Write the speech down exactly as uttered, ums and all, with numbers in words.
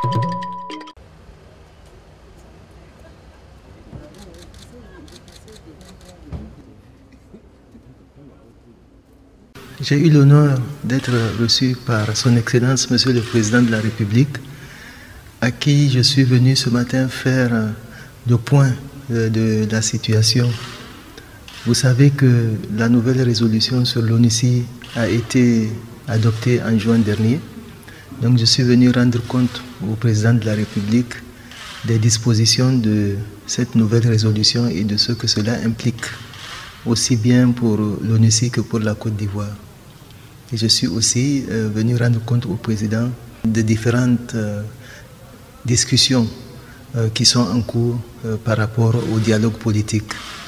J'ai eu l'honneur d'être reçu par Son Excellence, Monsieur le Président de la République, à qui je suis venu ce matin faire le point de la situation. Vous savez que la nouvelle résolution sur l'ONUCI a été adoptée en juin dernier. Donc je suis venu rendre compte au Président de la République des dispositions de cette nouvelle résolution et de ce que cela implique, aussi bien pour l'ONUCI que pour la Côte d'Ivoire. Et je suis aussi euh, venu rendre compte au Président de différentes euh, discussions euh, qui sont en cours euh, par rapport au dialogue politique.